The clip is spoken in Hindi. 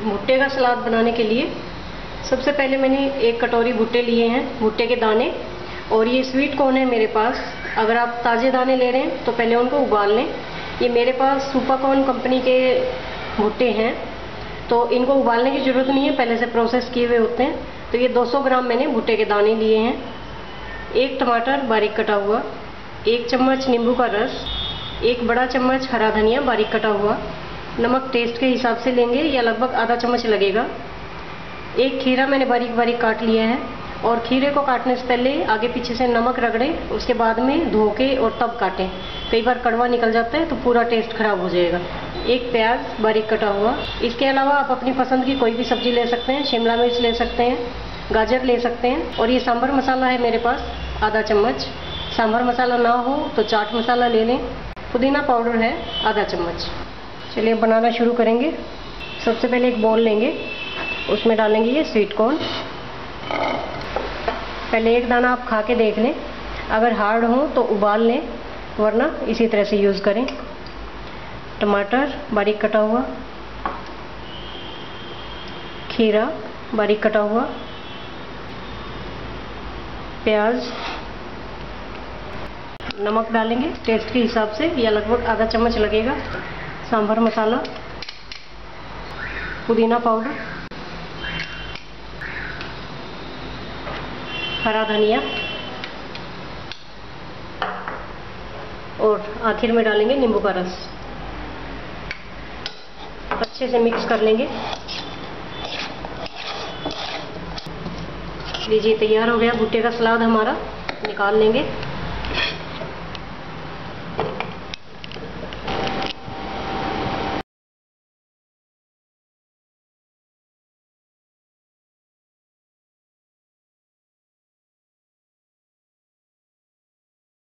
भुट्टे का सलाद बनाने के लिए सबसे पहले मैंने 1 कटोरी भुट्टे लिए हैं, भुट्टे के दाने। और ये स्वीट कॉर्न है मेरे पास। अगर आप ताज़े दाने ले रहे हैं तो पहले उनको उबाल लें। ये मेरे पास सुपर कॉर्न कंपनी के भुट्टे हैं, तो इनको उबालने की ज़रूरत नहीं है, पहले से प्रोसेस किए हुए होते हैं। तो ये 200 ग्राम मैंने भुट्टे के दाने लिए हैं। 1 टमाटर बारीक कटा हुआ, 1 चम्मच नींबू का रस, 1 बड़ा चम्मच हरा धनिया बारीक कटा हुआ। नमक टेस्ट के हिसाब से लेंगे या लगभग आधा चम्मच लगेगा। 1 खीरा मैंने बारीक बारीक काट लिया है। और खीरे को काटने से पहले आगे पीछे से नमक रगड़ें, उसके बाद में धो के और तब काटें। कई बार कड़वा निकल जाता है तो पूरा टेस्ट खराब हो जाएगा। 1 प्याज बारीक कटा हुआ। इसके अलावा आप अपनी पसंद की कोई भी सब्जी ले सकते हैं, शिमला मिर्च ले सकते हैं, गाजर ले सकते हैं। और ये सांभर मसाला है मेरे पास आधा चम्मच। सांभर मसाला ना हो तो चाट मसाला ले लें। पुदीना पाउडर है आधा चम्मच। चलिए बनाना शुरू करेंगे। सबसे पहले एक बाउल लेंगे, उसमें डालेंगे ये स्वीट कॉर्न। पहले एक दाना आप खा के देख लें, अगर हार्ड हो तो उबाल लें, वरना इसी तरह से यूज़ करें। टमाटर बारीक कटा हुआ, खीरा बारीक कटा हुआ, प्याज, नमक डालेंगे टेस्ट के हिसाब से या लगभग आधा चम्मच लगेगा। सांभर मसाला, पुदीना पाउडर, हरा धनिया और आखिर में डालेंगे नींबू का रस। अच्छे से मिक्स कर लेंगे। लीजिए तैयार हो गया भुट्टे का सलाद हमारा, निकाल लेंगे।